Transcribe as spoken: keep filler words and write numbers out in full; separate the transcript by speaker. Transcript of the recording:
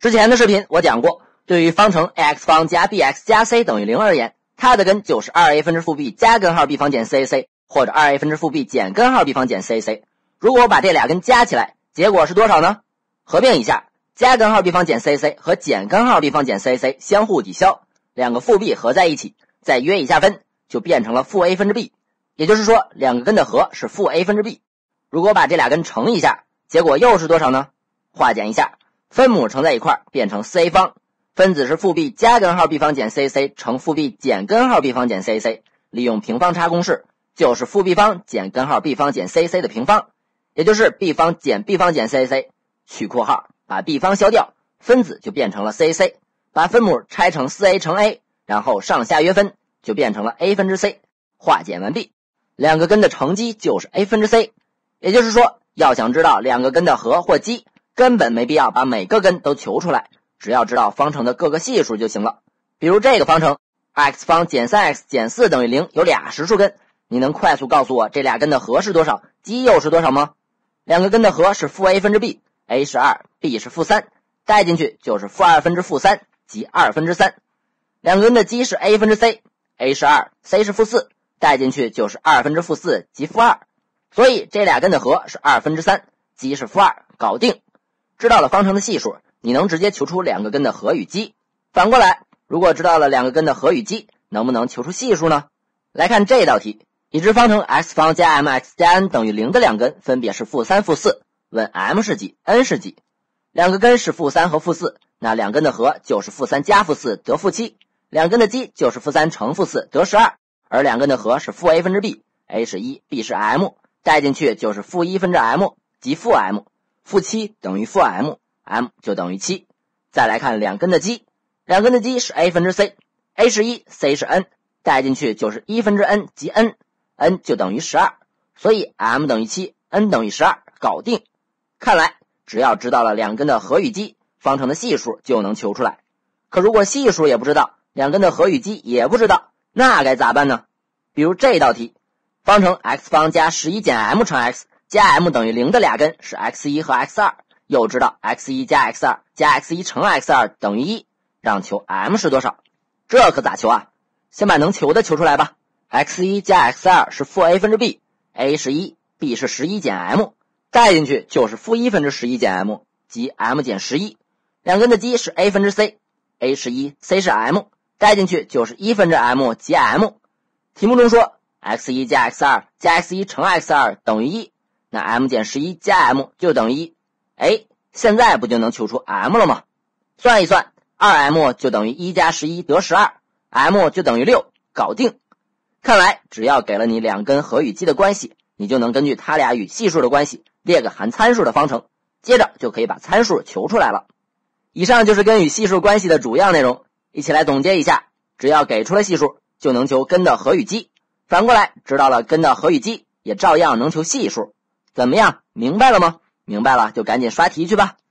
Speaker 1: 之前的视频我讲过，对于方程 ax 方加 bx 加 c 等于零而言，它的根就是 二 a 分之负 b 加根号 b 方减 cac， 或者 二 a 分之负 b 减根号 b 方减 cac。如果我把这俩根加起来，结果是多少呢？合并一下，加根号 b 方减 cac 和减根号 b 方减 cac 相互抵消，两个负 b 合在一起，再约一下分，就变成了负 a 分之 b。也就是说，两个根的和是负 a 分之 b。如果把这俩根乘一下，结果又是多少呢？化简一下，分母乘在一块变成 4a 方，分子是负 b 加根号 b 方减 cac 乘负 b 减根号 b 方减 cac， 利用平方差公式，就是负 b 方减根号 b 方减 cac 的平方，也就是 b 方减 b 方减 cac， 去括号，把 b 方消掉，分子就变成了 cac， 把分母拆成 四 a 乘 a， 然后上下约分，就变成了 a 分之 c， 化简完毕。两个根的乘积就是 a 分之 c， 也就是说，要想知道两个根的和或积，根本没必要把每个根都求出来，只要知道方程的各个系数就行了。比如这个方程 x 方减 三 x 减四等于零有俩实数根，你能快速告诉我这俩根的和是多少，积又是多少吗？两个根的和是负 a 分之 b， a 是二 b 是负三，带进去就是负二分之负三即二分之三。两个根的积是 a 分之 c， a 是二 c 是负四，带进去就是二分之负四即负二，所以这俩根的和是二分之三，积是负二，搞定。知道了方程的系数，你能直接求出两个根的和与积。反过来，如果知道了两个根的和与积，能不能求出系数呢？来看这道题，已知方程 x 方加 mx 加 n 等于零的两根分别是负三负四，问 m 是几 n 是几。两个根是负三和负四，那两根的和就是负三加负四得负七，两根的积就是负三乘负四得十二，而两根的和是负 a 分之 b， a 是一 b 是 m， 带进去就是负一分之 m 即负 m， 负七等于负 m， m 就等于七。再来看两根的积，两根的积是 a 分之 c， a 是一 c 是 n， 带进去就是一分之 n 即 n， n 就等于十二，所以 m 等于七 n 等于十二，搞定。看来只要知道了两根的和与积，方程的系数就能求出来。可如果系数也不知道，两根的和与积也不知道，那该咋办呢？比如这道题，方程 x 方加十一减 m 乘 x 加 m 等于零的俩根是 x 一 和 x 二， 又知道 x 一 加 x 二 加 x 一 乘 x 二 等于一，让求 m 是多少？这可咋求啊？先把能求的求出来吧。x 一 加 x 二 是负 a 分之 b， a 是一 b 是十一减 m， 带进去就是负一分之十一减 m 即 m 减十一。两根的积是 a 分之 c， a 是一 c 是 m， 带进去就是一分之 m 即 m。题目中说 x 一 加 x 二 加 x 一 乘 x 二 等于一，那 m 减十一加 m 就等于一，哎，现在不就能求出 m 了吗？算一算 ，二 m 就等于一加十一得十二 ，m 就等于六，搞定。看来只要给了你两根和与积的关系，你就能根据它俩与系数的关系列个含参数的方程，接着就可以把参数求出来了。以上就是根与系数关系的主要内容，一起来总结一下。只要给出了系数，就能求根的和与积。反过来，知道了根的和与积，也照样能求系数。怎么样，明白了吗？明白了就赶紧刷题去吧。